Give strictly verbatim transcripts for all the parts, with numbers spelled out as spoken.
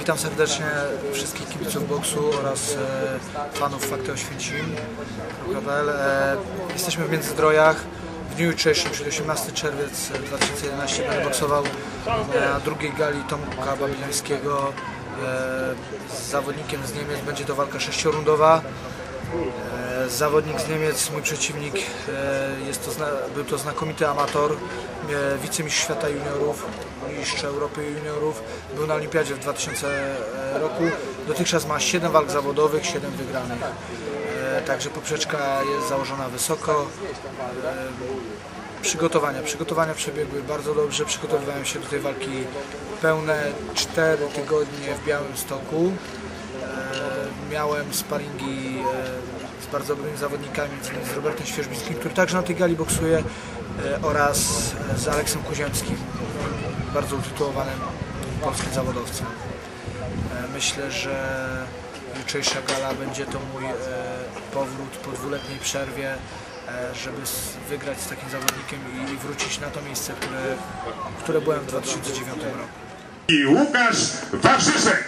Witam serdecznie wszystkich kibiców boksu oraz e, fanów Fakty Oświęcim kropka p l. E, jesteśmy w Międzyzdrojach. W dniu jutrzejszym, czyli osiemnastego czerwca dwa tysiące jedenastego, będę boksował na drugiej gali Tomka Babilońskiego e, z zawodnikiem z Niemiec. Będzie to walka sześciorundowa. E, zawodnik z Niemiec, mój przeciwnik, e, jest to, był to znakomity amator, e, wicemistrz świata juniorów, mistrz Europy juniorów, był na olimpiadzie w dwa tysiące roku. Dotychczas ma siedem walk zawodowych, siedem wygranych. E, także poprzeczka jest założona wysoko. E, przygotowania. Przygotowania przebiegły bardzo dobrze. Przygotowywałem się do tej walki pełne cztery tygodnie w Białymstoku. E, miałem sparingi e, z bardzo dobrymi zawodnikami, z Robertem Świerzbickim, który także na tej gali boksuje, e, oraz z Aleksem Kuziemskim, bardzo utytułowanym polskim zawodowcem. E, myślę, że jutrzejsza gala będzie to mój e, powrót po dwuletniej przerwie, e, żeby wygrać z takim zawodnikiem i, i wrócić na to miejsce, które, które byłem w dwa tysiące dziewiątym roku. I Łukasz Wawrzyszek.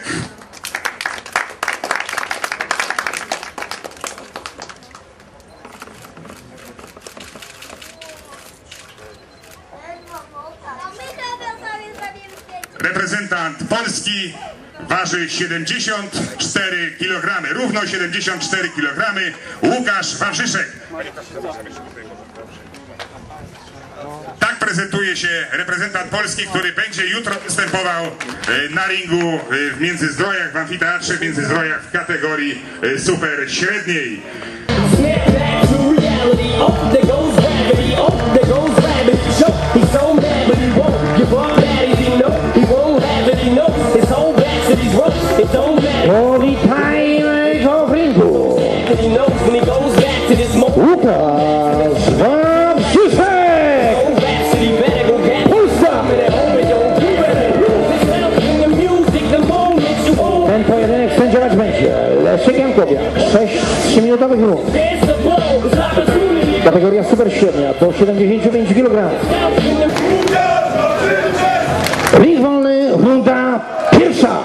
Reprezentant Polski waży siedemdziesiąt cztery kilogramy, równo siedemdziesiąt cztery kilogramy, Łukasz Wawrzyszek. Tak prezentuje się reprezentant Polski, który będzie jutro występował na ringu w Międzyzdrojach, w amfiteatrze w Międzyzdrojach w kategorii super średniej. Powitajmy go w ringu Łukasz Wawrzyszek, Polska! Ten pojedynek sędziować będzie Leszek Jankowiak. sześć trzyminutowych rund. Kategoria super średnia do siedemdziesięciu pięciu kilogramów. Ring wolny, runda pierwsza.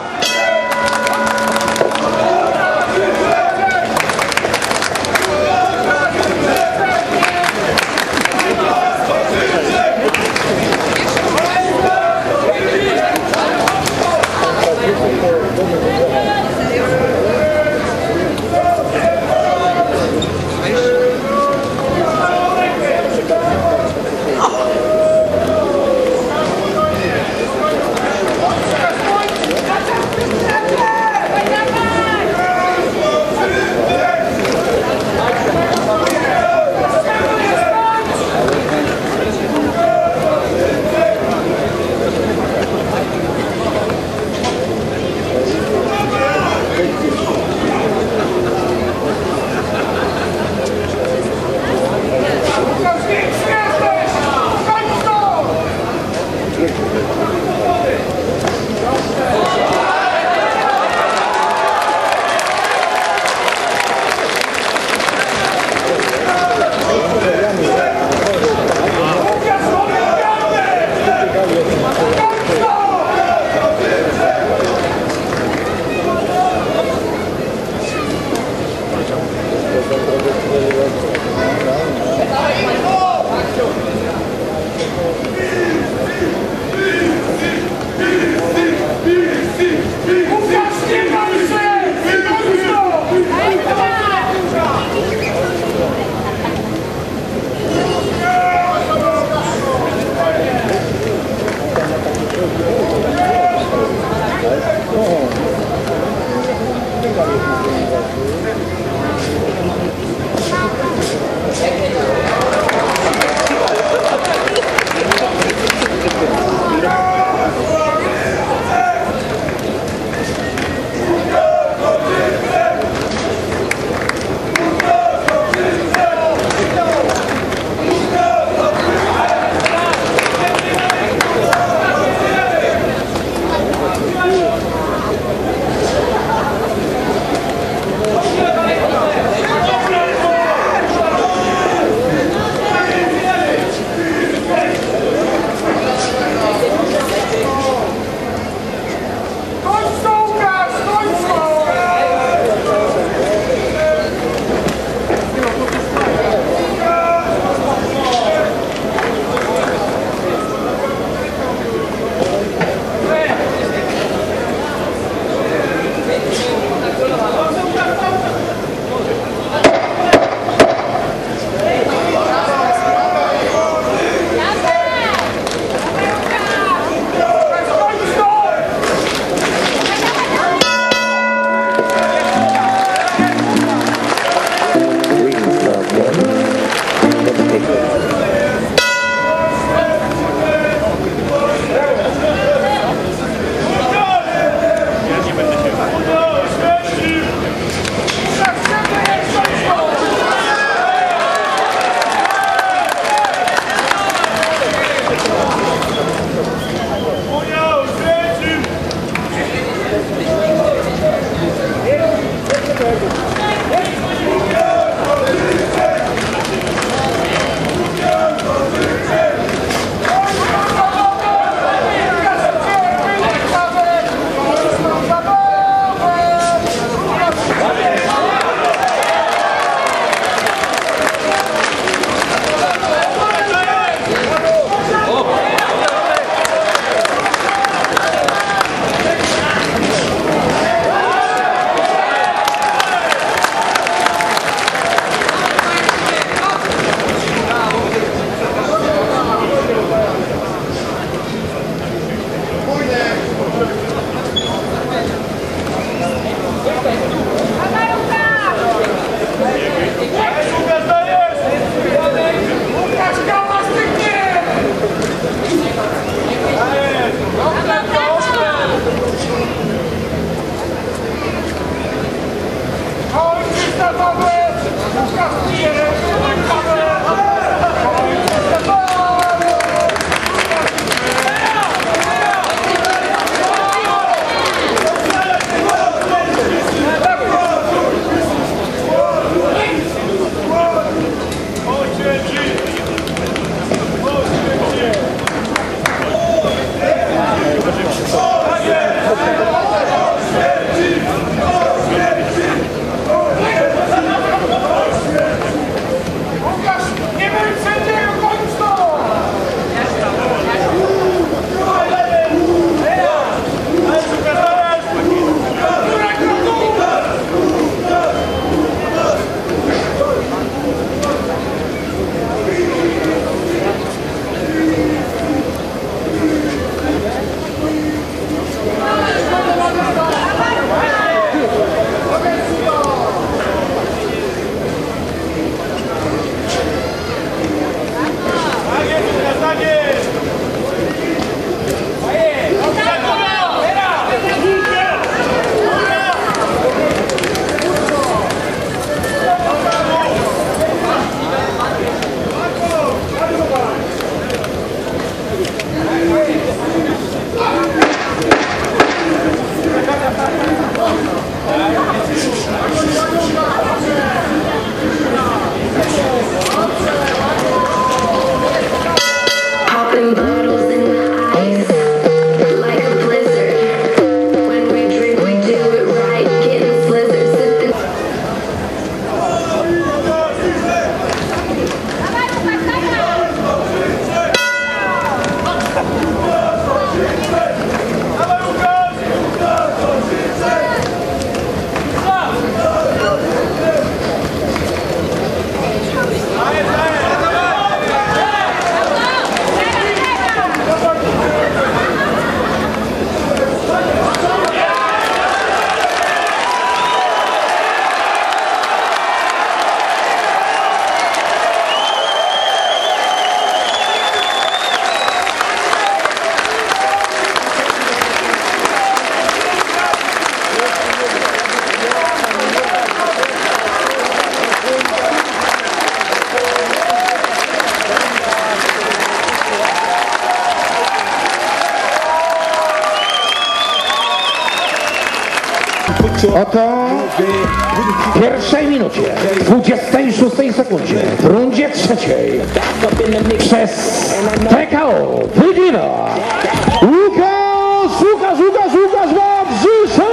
Oto w pierwszej minucie, dwudziestej szóstej sekundzie, w rundzie trzeciej przez T K O wygrywa Łukasz, Łukasz, Łukasz, Łukasz Wawrzyszek!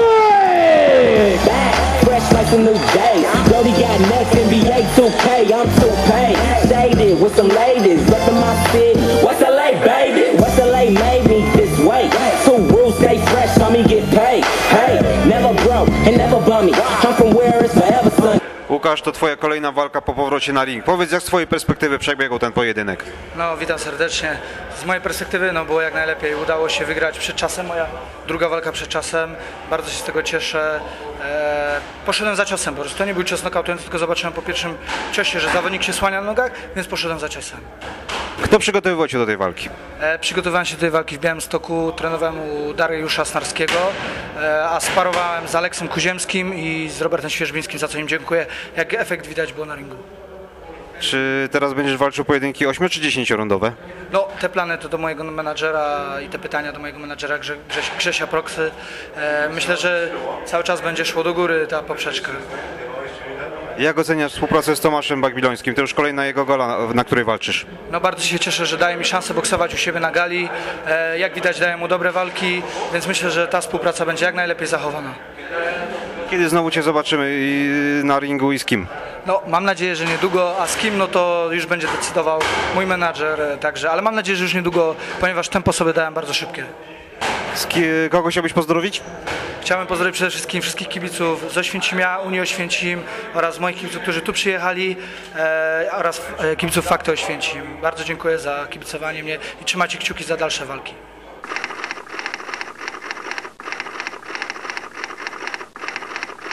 Fresh like a new day. Brody got next N B A two K. I'm too paid. Shaded with some ladies. Up in my city. What's L A, baby? What's L A made me this way? So rules stay fresh. On me get paid. Hey, never broke and never bummy. I'm from where it's forever sunny. Łukasz, to twoja kolejna walka po powrocie na ring. Powiedz, jak z twojej perspektywy przebiegł ten pojedynek? No, witam serdecznie. Z mojej perspektywy no, było jak najlepiej. Udało się wygrać przed czasem. Moja druga walka przed czasem. Bardzo się z tego cieszę. Eee, poszedłem za ciosem, po prostu to nie był cios nokautujący, tylko zobaczyłem po pierwszym ciosie, że zawodnik się słania na nogach, więc poszedłem za ciosem. Kto przygotowywał cię do tej walki? E, przygotowałem się do tej walki w Białymstoku, trenowałem u Dariusza Snarskiego, e, a sparowałem z Aleksem Kuziemskim i z Robertem Świerzbińskim, za co im dziękuję. Jak efekt widać było na ringu. Czy teraz będziesz walczył pojedynki ośmiu czy dziesięciorundowe? No, te plany to do mojego menadżera i te pytania do mojego menadżera Grze, Grześ, Grzesia Proksy. E, myślę, że cały czas będzie szło do góry ta poprzeczka. Jak oceniasz współpracę z Tomaszem Bagbilońskim? To już kolejna jego gola, na której walczysz. No, bardzo się cieszę, że daje mi szansę boksować u siebie na gali. E, jak widać, daje mu dobre walki, więc myślę, że ta współpraca będzie jak najlepiej zachowana. Kiedy znowu cię zobaczymy i- na ringu i z kim? No, mam nadzieję, że niedługo, a z kim, no to już będzie decydował mój menadżer, e, także, ale mam nadzieję, że już niedługo, ponieważ tempo sobie dałem bardzo szybkie. Z ki- kogo chciałbyś pozdrowić? Chciałem pozdrowić przede wszystkim wszystkich kibiców z Oświęcimia, Unii Oświęcim oraz moich kibiców, którzy tu przyjechali e, oraz e, kibiców Fakty Oświęcim. Bardzo dziękuję za kibicowanie mnie i trzymajcie kciuki za dalsze walki.